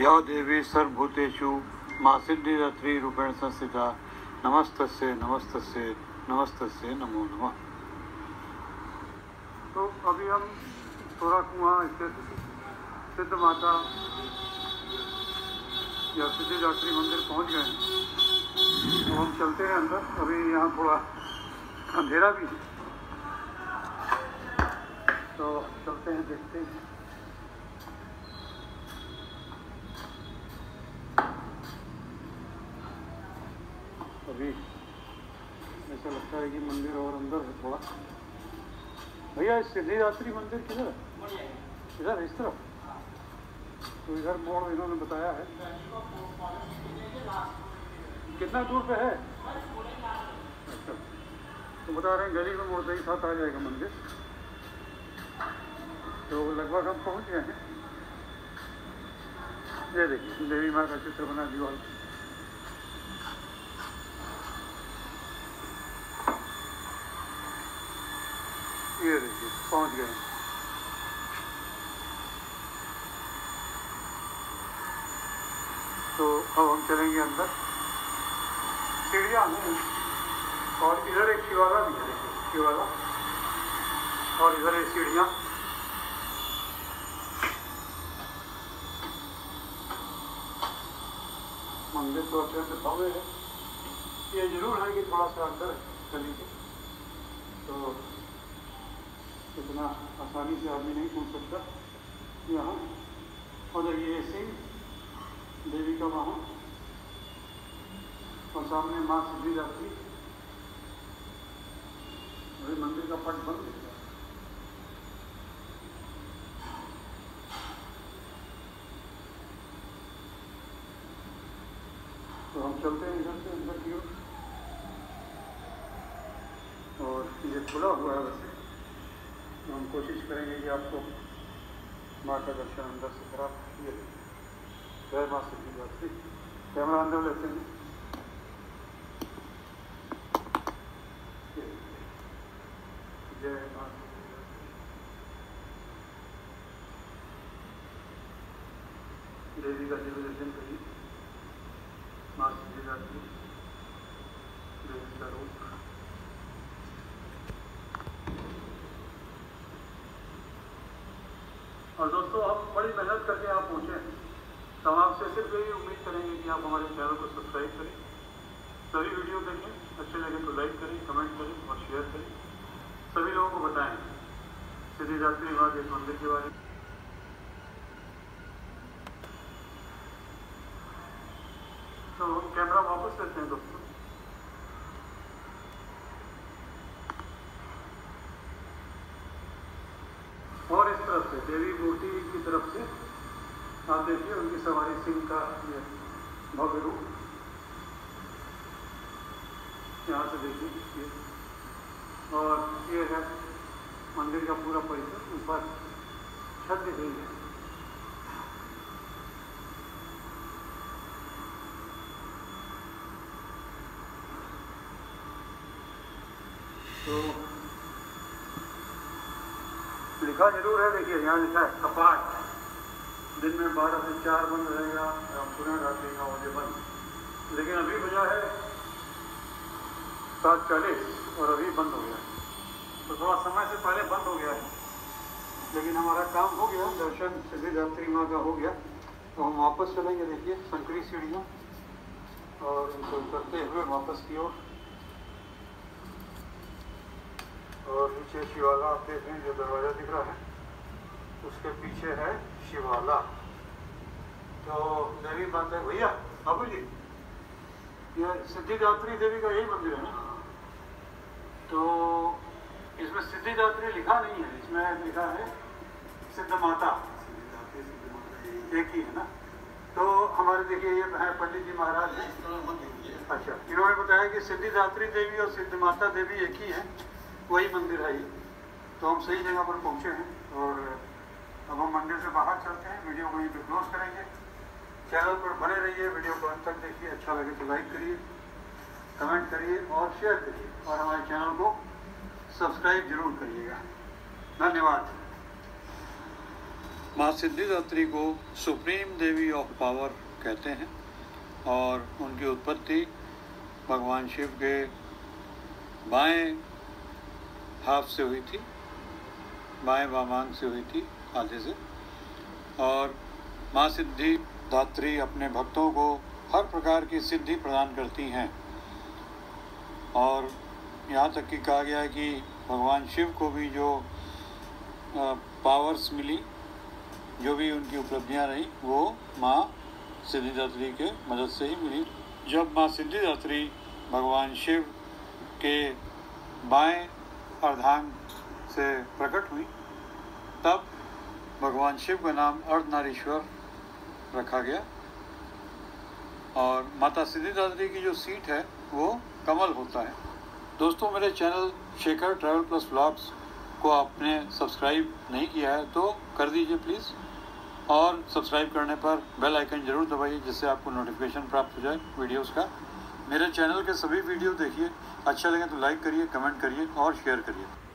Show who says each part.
Speaker 1: या देवी सर्वभूतेषु मां सिद्धिदात्री रूपेण संस्थिता नमस्तस्यै नमस्तस्यै नमस्तस्यै नमो नमः। तो अभी हम थोड़ा कुआं स्थित सिद्ध माता या सिद्धिदात्री मंदिर पहुंच गए हैं। तो हम चलते हैं अंदर। अभी यहाँ थोड़ा अंधेरा भी है, तो चलते हैं, देखते हैं। अभी ऐसा लगता है कि मंदिर और अंदर है थोड़ा। भैया सिद्धिदात्री मंदिर किधर है? इधर इस तरफ। तो इधर मोड़ इन्होंने बताया है। कितना दूर पे है? अच्छा, तो बता रहे हैं गली में मोड़ से ही साथ आ जाएगा मंदिर। तो लगभग हम पहुंच गए हैं। ये देखिए देवी माँ का चित्र बना दीवार। ये देखिए पहुंच गए। तो अब हम चलेंगे अंदर। सीढ़ियाँ हैं और इधर एक शिवाला भी है, देखिए शिवाला, और इधर एक सीढ़ियाँ। मंदिर तो अत्यंत भव्य है। ये जरूर है कि थोड़ा सा अंदर गली के, तो इतना आसानी से आदमी नहीं पहुंच सकता यहाँ। और ये सिंह देवी का वाहन और सामने माँ सिद्धिदात्री। अभी मंदिर का पट बंद है। तो हम चलते हैं इधर से अंदर की ओर। और ये खुला हुआ है वैसे, तो हम कोशिश करेंगे कि आपको माँ का दर्शन अंदर से करा। ये जय माँ सिद्धिदात्री। कैमरा अंदर लेते हैं। जय माँ देवी का जब दर्शन करिए। माँ सिद्धिदात्री देवी का रूप। और दोस्तों आप बड़ी मेहनत करके आप पहुँचे हैं, तो हम आपसे सिर्फ यही उम्मीद करेंगे कि आप हमारे चैनल को सब्सक्राइब करें, सभी वीडियो देखें, अच्छे लगे तो लाइक करें, कमेंट करें और शेयर करें। सभी लोगों को बताएं सिद्धिदात्री माँ के मंदिर के बारे में। तो कैमरा वापस लेते हैं दोस्तों। और इस तरफ से देवी मूर्ति की तरफ से आप देखिए उनकी सवारी सिंह का ये भव्य रूप। यहाँ से देखिए ये, और ये है मंदिर का पूरा परिसर। ऊपर छत दिख रही है। तो लिखा जरूर है, देखिए यहाँ लिखा है कपाट, दिन में 12 से 4 बंद रहेगा, पुनः रात्रि 9 बजे बंद। लेकिन अभी बजा है 7:40 और अभी बंद हो गया है। तो थोड़ा समय से पहले बंद हो गया है, लेकिन हमारा काम हो गया, दर्शन सिद्धिदात्री माँ का हो गया। तो हम वापस चलेंगे। देखिए संकरी सीढ़ियाँ और इनको उतरते हुए वापस की ओर। और नीचे शिवाला आप देख रहे हैं, जो दरवाजा दिख रहा है उसके पीछे है शिवाला। तो देवी माता भैया बाबू जी, ये सिद्धिदात्री देवी का यही मंदिर है ना? तो इसमें सिद्धिदात्री लिखा नहीं है, इसमें लिखा है सिद्ध माता, एक ही है ना? तो हमारे देखिए ये है पंडित जी महाराज हैं। अच्छा, इन्होंने बताया कि सिद्धिदात्री देवी और सिद्ध माता देवी एक ही है, वही मंदिर है ये। तो हम सही जगह पर पहुंचे हैं। और अब हम मंदिर से बाहर चलते हैं। वीडियो को यहीं पे क्लोज करेंगे। चैनल पर बने रहिए, वीडियो को अंत तक देखिए। अच्छा लगे तो लाइक करिए, कमेंट करिए और शेयर करिए, और हमारे चैनल को सब्सक्राइब जरूर करिएगा। धन्यवाद।
Speaker 2: माँ सिद्धिदात्री को सुप्रीम देवी ऑफ पावर कहते हैं और उनकी उत्पत्ति भगवान शिव के बाएं हाथ से हुई थी, बाएं वामांग से हुई थी, आधे से। और माँ सिद्धिदात्री अपने भक्तों को हर प्रकार की सिद्धि प्रदान करती हैं और यहाँ तक कि कहा गया है कि भगवान शिव को भी जो पावर्स मिली, जो भी उनकी उपलब्धियाँ रही, वो माँ सिद्धिदात्री के मदद से ही मिली। जब माँ सिद्धिदात्री भगवान शिव के बाएं अर्धांग से प्रकट हुई तब भगवान शिव का नाम अर्धनारीश्वर रखा गया और माता सिद्धिदात्री की जो सीट है वो कमल होता है। दोस्तों, मेरे channel Shekhar travel plus vlogs को आपने सब्सक्राइब नहीं किया है तो कर दीजिए प्लीज़, और सब्सक्राइब करने पर बेल आइकन ज़रूर दबाइए जिससे आपको नोटिफिकेशन प्राप्त हो जाए वीडियोस का। मेरे चैनल के सभी वीडियो देखिए, अच्छा लगे तो लाइक करिए, कमेंट करिए और शेयर करिए।